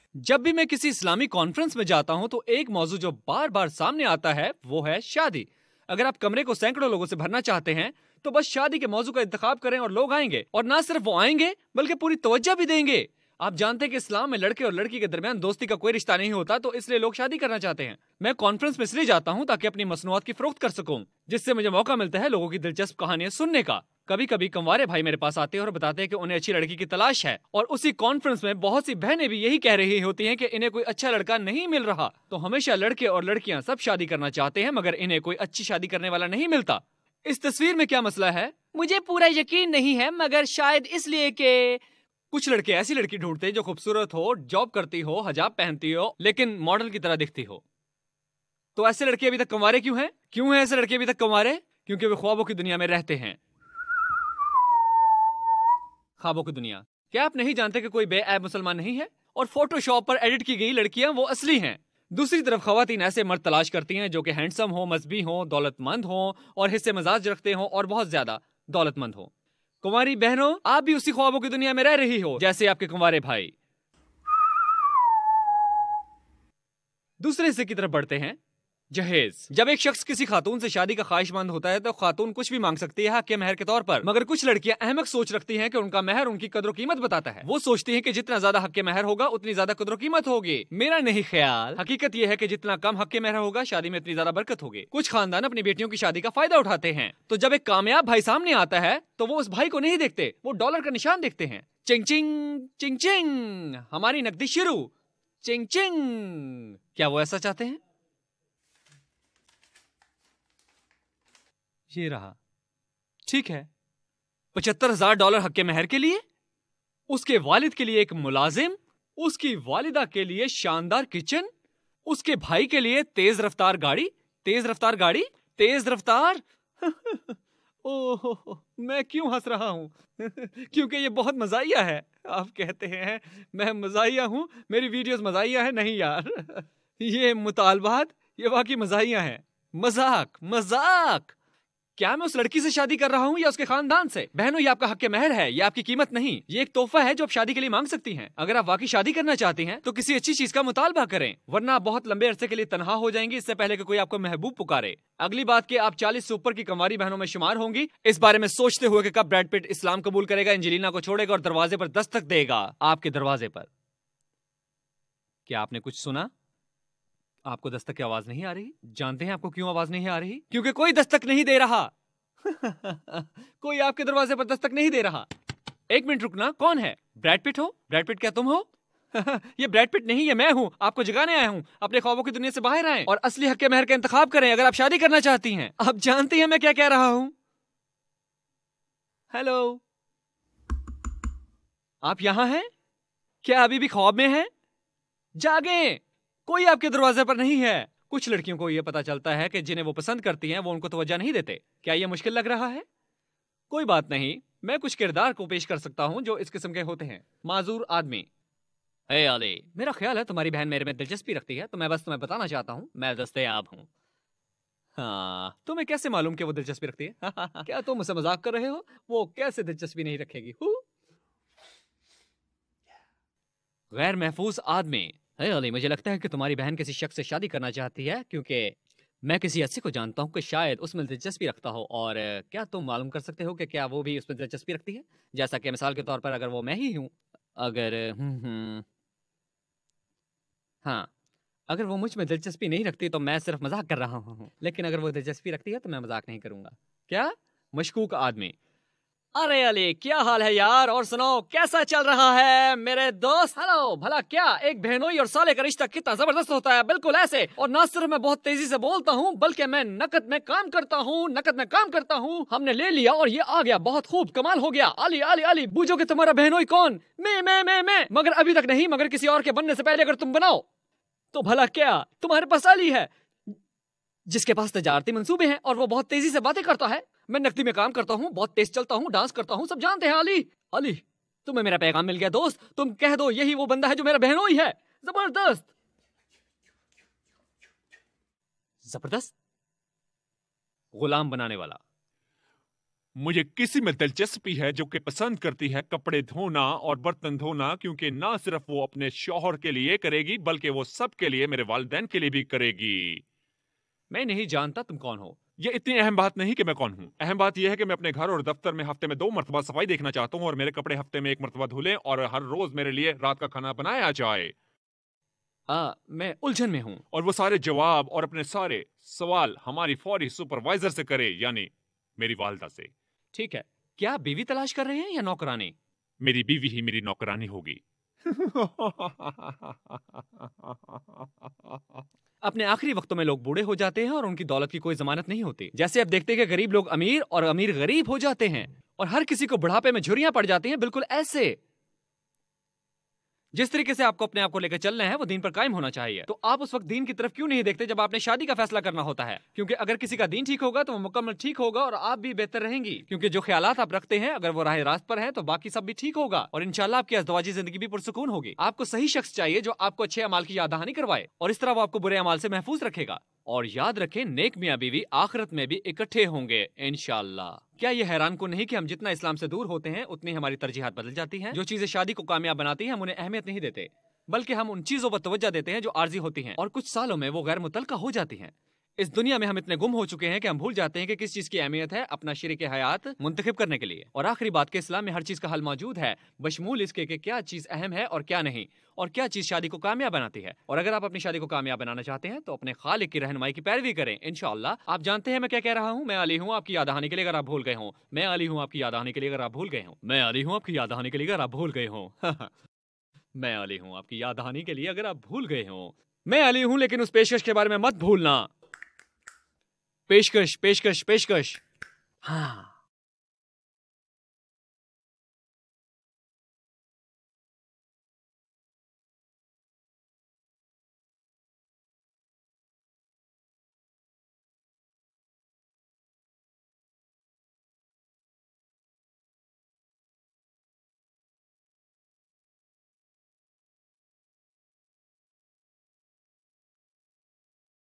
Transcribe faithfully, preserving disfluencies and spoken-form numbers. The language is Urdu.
جب بھی میں کسی اسلامی کانفرنس میں جاتا ہوں تو ایک موضوع جو بار بار سامنے آتا ہے وہ ہے شادی. اگر آپ کمرے کو سینکڑوں لوگوں سے بھرنا چاہتے ہیں تو بس شادی کے موضوع کا انتخاب کریں اور لوگ آئیں گے, اور نہ صرف وہ آئیں گے بلکہ پوری توجہ بھی دیں گے. آپ جانتے ہیں کہ اسلام میں لڑکے اور لڑکی کے درمیان دوستی کا کوئی رشتہ نہیں ہوتا, تو اس لیے لوگ شادی کرنا چاہتے ہیں. میں کانفرنس میں اس لیے جاتا ہوں تاکہ اپنی مصنوعات کی فروخت کر سکوں, جس سے مجھے موقع ملتا ہے لوگوں کی دلچسپ کہانیاں سننے کا. کبھی کبھی کنوارے بھائی میرے پاس آتے ہیں اور بتاتے ہیں کہ انہیں اچھی لڑکی کی تلاش ہے, اور اسی کانفرنس میں بہت سی بہنیں بھی یہی کہہ رہی ہوتی ہیں کہ انہیں کوئی اچھا لڑکا نہیں مل رہا. تو ہمیشہ لڑکے اور لڑکیاں سب شادی کرنا چاہتے ہیں مگر انہیں کوئی اچھی شادی کرنے والا نہیں ملتا. اس تصویر میں کیا مسئلہ ہے مجھے پورا یقین نہیں ہے, مگر شاید اس لیے کہ کچھ لڑکے ایسی لڑکی ڈھونڈتے ہیں جو خوبصورت ہو, جاب کرتی ہو, حجاب پہنتی ہو, لیکن ماڈل کی طرح دکھتی ہو. تو ایسے لڑکے ابھی تک کنوارے کیوں ہیں؟ کیوں ہیں ایسے لڑکے ابھی تک کنوارے؟ کیونکہ وہ خوابوں کی دنیا میں رہتے ہیں. خوابوں کی دنیا. کیا آپ نہیں جانتے کہ کوئی بے عیب مسلمان نہیں ہے, اور فوٹو شاپ پر ایڈٹ کی گئی لڑکیاں وہ اصلی ہیں. دوسری طرف خواتین ایسے مرد تلاش کرتی ہیں جو کہ ہینڈسم ہوں, مذہبی ہوں, دولت مند ہوں اور حصے مزاج رکھتے ہوں اور بہت زیادہ دولت مند ہوں. کنواری بہنوں, آپ بھی اسی خوابوں کی دنیا میں رہ رہی ہو جیسے آپ کے کنوارے بھائی. دوسرے حصے کی طرف بڑھتے ہیں. جہیز. جب ایک شخص کسی خاتون سے شادی کا خواہش مند ہوتا ہے تو خاتون کچھ بھی مانگ سکتی ہے حق کے مہر کے طور پر, مگر کچھ لڑکیاں احمق سوچ رکھتی ہیں کہ ان کا مہر ان کی قدر و قیمت بتاتا ہے. وہ سوچتی ہیں کہ جتنا زیادہ حق کے مہر ہوگا اتنی زیادہ قدر و قیمت ہوگی. میرا نہیں خیال, حقیقت یہ ہے کہ جتنا کم حق کے مہر ہوگا شادی میں اتنی زیادہ برکت ہوگی. کچھ خاندان اپنی بیٹیوں کی شادی کا فائدہ اٹھاتے ہیں, تو جب ایک کامیاب بھائی سامنے آتا ہے تو وہ اس بھائی کو نہیں دیکھتے, وہ ڈالر کا نشان دیکھتے ہیں. چنگ چنگ چنگ چنگ, ہماری نقدی شروع. چنگ چنگ. کیا وہ ایسا چاہتے ہیں؟ یہ رہا. ٹھیک ہے, پچہتر ہزار ڈالر حق کے مہر کے لیے, اس کے والد کے لیے ایک ملازم, اس کی والدہ کے لیے شاندار کچن, اس کے بھائی کے لیے تیز رفتار گاڑی. تیز رفتار گاڑی, تیز رفتار. اوہ, میں کیوں ہنس رہا ہوں؟ کیونکہ یہ بہت مزاحیہ ہے. آپ کہتے ہیں میں مزاحیہ ہوں, میری ویڈیوز مزاحیہ ہیں؟ نہیں یار, یہ مطالبات یہ واقعی مزاحیہ ہیں. مذاق مذاق. کیا میں اس لڑکی سے شادی کر رہا ہوں یا اس کے خاندان سے؟ بہنوں, یہ آپ کا حق مہر ہے, یہ آپ کی قیمت نہیں, یہ ایک تحفہ ہے جو آپ شادی کے لیے مانگ سکتی ہیں. اگر آپ واقعی شادی کرنا چاہتی ہیں تو کسی اچھی چیز کا مطالبہ کریں, ورنہ آپ بہت لمبے عرصے کے لیے تنہا ہو جائیں گی اس سے پہلے کہ کوئی آپ کو محبوب پکارے. اگلی بات کہ آپ چالیس سے اوپر کی کنواری بہنوں میں شمار ہوں گی, اس بارے میں سوچتے ہوئے کہ کب بریڈ پٹ اسلام قبول کرے گا, انجلینا کو چھوڑے گا اور دروازے پر دستک دے گا. آپ کے دروازے پر. کیا آپ نے کچھ سنا؟ آپ کو دستک کی آواز نہیں آ رہی؟ جانتے ہیں آپ کو کیوں آواز نہیں آ رہی؟ کیونکہ کوئی دستک نہیں دے رہا. کوئی آپ کے دروازے پر دستک نہیں دے رہا. ایک منٹ رکنا, کون ہے؟ بریڈ پٹ ہو؟ بریڈ پٹ کیا تم ہو؟ یہ بریڈ پٹ نہیں, یہ میں ہوں. آپ کو جگانے آیا ہوں. اپنے خوابوں کی دنیا سے باہر آئیں اور اصلی حق مہر کا انتخاب کریں اگر آپ شادی کرنا چاہتی ہیں. آپ جانتی ہیں میں کیا کہہ رہا ہوں؟ ہیلو, آپ یہاں ہیں کیا؟ ابھی بھی خواب میں ہیں؟ جاگیں, کوئی آپ کے دروازے پر نہیں ہے. کچھ لڑکیوں کو یہ پتا چلتا ہے کہ جنہیں وہ پسند کرتی ہیں وہ ان کو توجہ نہیں دیتے. کیا یہ مشکل لگ رہا ہے؟ کوئی بات نہیں, میں کچھ کردار کو پیش کر سکتا ہوں جو اس قسم کے ہوتے ہیں. معذور آدمی. اے علی, میرا خیال ہے تمہاری بہن میرے میں دلچسپی رکھتی ہے, تو میں بس تمہیں بتانا چاہتا ہوں میں دستیاب ہوں. ہاں, تمہیں کیسے معلوم کہ وہ دلچسپی رکھتی ہے؟ کیا تم اسے مذاق کر رہے ہو؟ وہ کیسے دلچسپی نہیں رکھے گی؟ غیر محفوظ آدمی. اے علی, مجھے لگتا ہے کہ تمہاری بہن کسی شخص سے شادی کرنا چاہتی ہے, کیونکہ میں کسی ایسے کو جانتا ہوں کہ شاید اس میں دلچسپی رکھتا ہو. اور کیا تم معلوم کر سکتے ہو کہ کیا وہ بھی اس میں دلچسپی رکھتی ہے؟ جیسا کہ مثال کے طور پر اگر وہ میں ہی ہوں, اگر ہم ہم ہاں اگر وہ مجھ میں دلچسپی نہیں رکھتی تو میں صرف مذاق کر رہا ہوں, لیکن اگر وہ دلچسپی رکھتی ہے تو میں مذاق نہیں کروں گا. کیا؟ مشکوک آدمی. ارے علی, کیا حال ہے یار؟ اور سنو, کیسا چل رہا ہے میرے دوست؟ ہلو, بھلا کیا ایک بہنوئی اور سالے کا رشتہ کتنا زبردست ہوتا ہے. بالکل ایسے. اور نہ صرف میں بہت تیزی سے بولتا ہوں بلکہ میں نقد میں کام کرتا ہوں. نقد میں کام کرتا ہوں. ہم نے لے لیا اور یہ آ گیا, بہت خوب, کمال ہو گیا. علی علی علی, بوجھو کہ تمہارا بہنوئی کون؟ میں میں میں میں مگر ابھی تک نہیں, مگر کسی اور کے بننے سے پہلے اگر تم بناؤ تو بھلا کیا تمہارے پاس علی ہے جس کے پاس تجارتی منصوبے ہیں اور وہ بہت تیزی سے باتیں کرتا ہے. میں نقدی میں کام کرتا ہوں, بہت تیز چلتا ہوں, ڈانس کرتا ہوں, سب جانتے ہیں. علی علی, تمہیں میرا پیغام مل گیا دوست. تم کہہ دو یہی وہ بندہ ہے جو میرا بہنوئی ہے. زبردست زبردست. غلام بنانے والا. مجھے کسی میں دلچسپی ہے جو کہ پسند کرتی ہے کپڑے دھونا اور برتن دھونا، کیونکہ نہ صرف وہ اپنے شوہر کے لیے کرے گی بلکہ وہ سب کے لیے، میرے والدین کے لیے بھی کرے گی۔ میں نہیں جانتا تم کون ہو۔ یہ اتنی اہم بات نہیں کہ میں کون ہوں، اہم بات یہ ہے کہ میں اپنے گھر اور دفتر میں ہفتے میں دو مرتبہ صفائی دیکھنا چاہتا ہوں، اور میرے کپڑے ہفتے میں ایک مرتبہ دھلیں، اور ہر روز میرے لیے رات کا کھانا بنایا جائے۔ آ, میں الجھن میں ہوں۔ اور وہ سارے جواب اور اپنے سارے سوال ہماری فوری سپروائزر سے کرے، یعنی میری والدہ سے۔ ٹھیک ہے، کیا آپ بیوی تلاش کر رہے ہیں یا نوکرانی؟ میری بیوی ہی میری نوکرانی ہوگی۔ اپنے آخری وقتوں میں لوگ بوڑھے ہو جاتے ہیں اور ان کی دولت کی کوئی ضمانت نہیں ہوتی، جیسے اب دیکھتے ہیں کہ غریب لوگ امیر اور امیر غریب ہو جاتے ہیں، اور ہر کسی کو بڑھاپے میں جھریاں پڑ جاتی ہیں، بالکل ایسے۔ جس طریقے سے آپ کو اپنے آپ کو لے کر چلنا ہے وہ دین پر قائم ہونا چاہیے۔ تو آپ اس وقت دین کی طرف کیوں نہیں دیکھتے جب آپ نے شادی کا فیصلہ کرنا ہوتا ہے؟ کیونکہ اگر کسی کا دین ٹھیک ہوگا تو وہ مکمل ٹھیک ہوگا اور آپ بھی بہتر رہیں گی، کیونکہ جو خیالات آپ رکھتے ہیں اگر وہ راہ راست پر ہیں تو باقی سب بھی ٹھیک ہوگا، اور انشاءاللہ آپ کی ازدواجی زندگی بھی پرسکون ہوگی۔ آپ کو صحیح شخص چاہیے جو آپ کو اچھے اعمال کی یاد دہانی کروائے، اور اس طرح وہ آپ کو برے اعمال سے محفوظ رکھے گا۔ اور یاد رکھیں، نیک میاں بیوی آخرت میں بھی اکٹھے ہوں گے انشاءاللہ۔ کیا یہ حیران کن نہیں کہ ہم جتنا اسلام سے دور ہوتے ہیں اتنی ہماری ترجیحات بدل جاتی ہیں؟ جو چیزیں شادی کو کامیاب بناتی ہیں ہم انہیں اہمیت نہیں دیتے، بلکہ ہم ان چیزوں پر توجہ دیتے ہیں جو عارضی ہوتی ہیں، اور کچھ سالوں میں وہ غیر متعلقہ ہو جاتی ہیں۔ اس دنیا میں ہم اتنے گم ہو چکے ہیں کہ ہم بھول جاتے ہیں کہ کس چیز کی اہمیت ہے اپنا شریک حیات منتخب کرنے کے لیے۔ اور آخری بات کہ اسلام میں ہر چیز کا حل موجود ہے، بشمول اس کے کہ کیا چیز اہم ہے اور کیا نہیں، اور کیا چیز شادی کو کامیاب بناتی ہے۔ اور اگر آپ اپنی شادی کو کامیاب بنانا چاہتے ہیں تو اپنے خالق کی رہنمائی کی پیروی کریں انشاءاللہ۔ آپ جانتے ہیں میں کیا کہہ رہا ہوں؟ میں علی ہوں آپ کی یاد دہانی کے لیے اگر آپ بھول گئے ہوں۔ میں علی ہوں آپ کی یاد دہانی کے لیے اگر آپ بھول گئے ہوں۔ میں علی ہوں آپ کی یاد دہانی کے لیے اگر آپ بھول گئے ہوں۔ میں علی ہوں آپ کی یاد دہانی کے لیے اگر آپ بھول گئے ہوں۔ میں علی ہوں، لیکن اس پیشکش کے بارے میں مت بھولنا۔ پیشکش پیشکش پیشکش ہاں